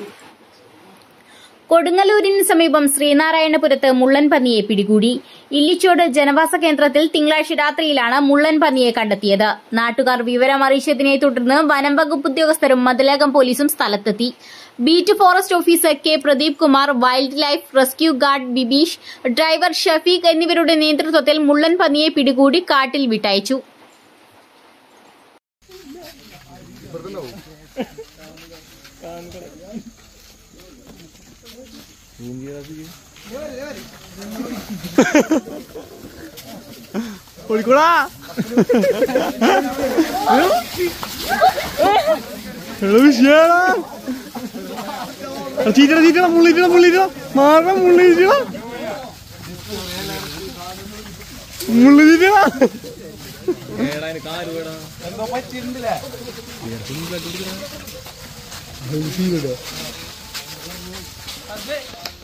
കൊടുങ്ങല്ലൂരിന് സമീപം ശ്രീനാരായണപുരത്ത് മുള്ളൻ പന്നിയെ പിടികൂടി. ഇല്ലിച്ചോട് ജനവാസ കേന്ദ്രത്തിൽ തിങ്കളാഴ്ച രാത്രിയിലാണ് മുള്ളൻ പന്നിയെ കണ്ടെത്തിയത്. നാട്ടുകാർ വിവരമറിയിച്ചതിനെ തുടർന്ന് വനം വകുപ്പ് ഉദ്യോഗസ്ഥരും മതിലകം പോലീസും സ്ഥലത്തെത്തി. Beat forest officer K Pradeep Kumar, wildlife rescue guard Bibeesh, driver Shafeeq എന്നിവരുടെ നേതൃത്വത്തിൽ മുള്ളൻ പന്നിയെ പിടികൂടി കാട്ടിൽ വിട്ടയച്ചു. എന്തോ പറ്റിയിട്ടുണ്ടല്ലേ.